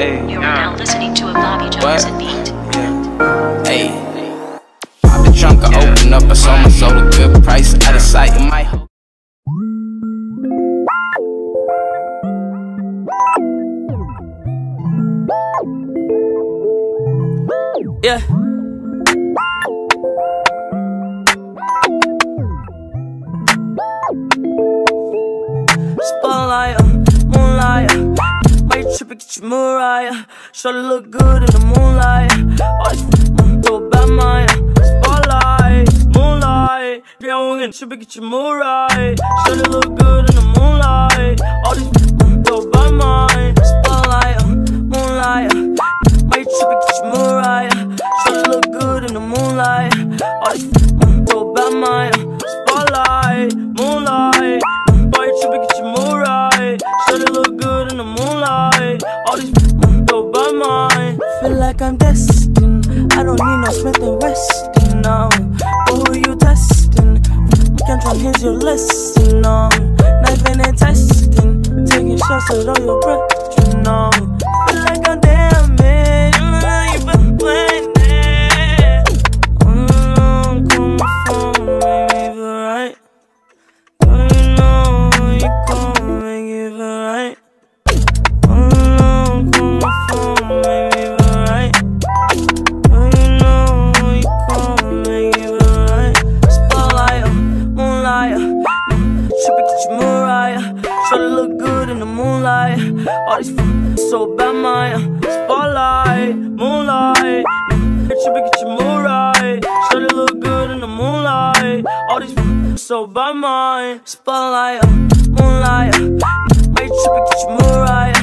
You are now listening to a Bobby Johnson beat. Hey, pop the trunk, I open up, I saw my soul a good price. Out of sight, in my hope. Yeah. Spotlight, moonlight. Why you trippin', get your Mariah? Shorty look good in the moonlight. All this throw a bad mind. Spotlight, moonlight. Yeah, I'm gonna trippin', get your Mariah. Shorty look good in the moonlight. All this throw a bad mind. Spotlight, moonlight. Why you trippin', get your Mariah? Shorty look good in the moonlight. All this throw a bad mind. Spotlight, moonlight. Why you trippin', get your mood right? Shorty look good in the moonlight. All these go by mine. Feel like I'm destined. I don't need no Smith & Weston, no. But who you testing? Can't here's your lesson, no. Knifing and testing. Taking shots at all your brethren, no. Feel like I'm damaged. You been playing it. Call my phone, maybe feel right. All these so bad, my spotlight, moonlight. Trippin', get your mood right. Shorty look good in the moonlight. All these so bad, my spotlight, moonlight. Trippin', get your mood right.